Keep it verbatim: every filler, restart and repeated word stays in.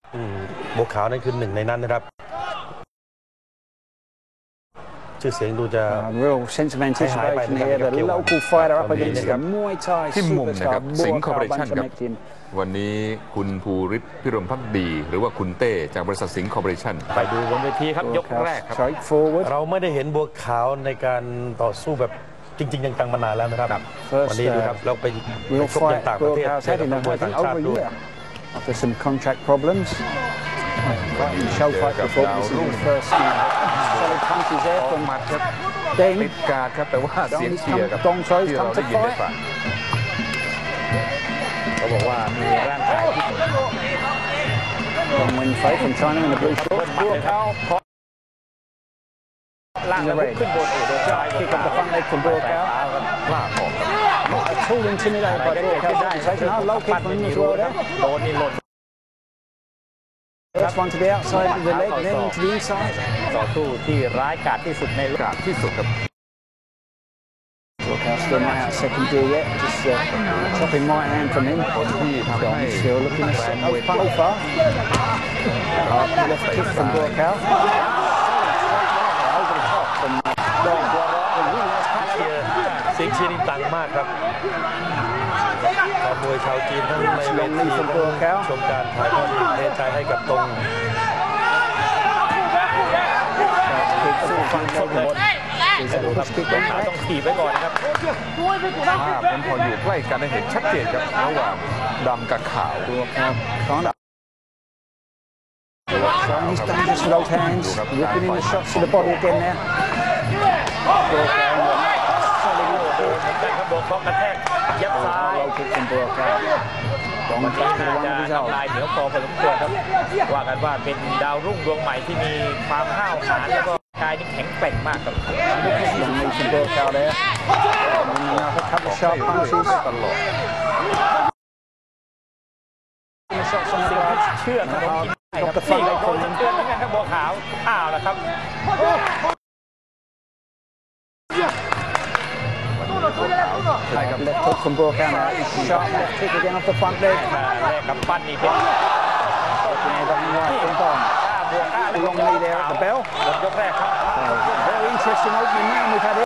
บัวขาวนั่นคือหนึ่งในนั้นนะครับชื่อเสียงดูจะ real sense of anticipation here the local fighter up against the Muay Thai ที่มุมนะครับสิงห์คอร์ปอเรชั่นครับวันนี้คุณภูริศพิรมภักดีหรือว่าคุณเต้จากบริษัทสิงห์คอร์ปอเรชั่นไปดูบนเวทีครับยกแรกครับเราไม่ได้เห็นบัวขาวในการต่อสู้แบบจริงๆจังๆมานานแล้วนะครับวันนี้ดูครับเราไปชกยังต่างประเทศเจอกับนักมวยต่างชาติด้วย after some contract problems show fight performance in the first solid punches there from มัดครับ Deng ติดการครับแต่ว่าเสียงเชียร์ครับที่เราได้ยินได้ฟังเขาบอกว่ามีร่างกายที่ Long win fight from China in the blue shorts บัวขาวล่างแล้วขึ้นบนโดนซ้าย kick up the front leg from บัวขาวพลาดออก not at all intimidated by บัวขาว taking a low kick from him as well there โดนนี่หล่น first one to the outside of the leg then to the inside ต่อสู้ที่ร้ายกาจที่สุดในโลกที่สุดครับบัวขาว still not out second gear yet just uh, chopping right hand from him คนที่ทำให้ still looking at no far left kick from บัวขาว over the top from Dong เสียงเชียร์นี่ดังมากครับชาวมวยชาวจีนทั้งในเวทีชมการถ่ายทอดเทใจให้กับตรงสู้ฟังชกเลยต้องขี่ไปก่อนครับภาพนั้นพออยู่ใกล้กันได้เห็นชัดเจนครับระหว่างดำกับขาวบัวขาว He's dangerous with both hands ripping in the shots to the body again there บัวขาวโดนบล็อกกระแทกยับซ้าย low kick from บัวขาวต้องมาที่น่าจะทำลายเหนือคอพอสมควรครับว่ากันว่าเป็นดาวรุ่งดวงใหม่ที่มีความห้าวหาญแล้วก็กายนี่แข็งแกร่งมากครับ Young Lee from บัวขาว there a couple of sharp punches ตลอดเชื่อครับผมนี่ก็โดนเตือนเหมือนกันครับบัวขาวอ้าวแล้วครับใช่ครับ left hook from บัวขาว sharp left kick again off the front leg แรกกับปั้นนี่เป็นเป็นต้นบัวขาว Long Lee there at the bell ยกแรกครับ very interesting opening round we've had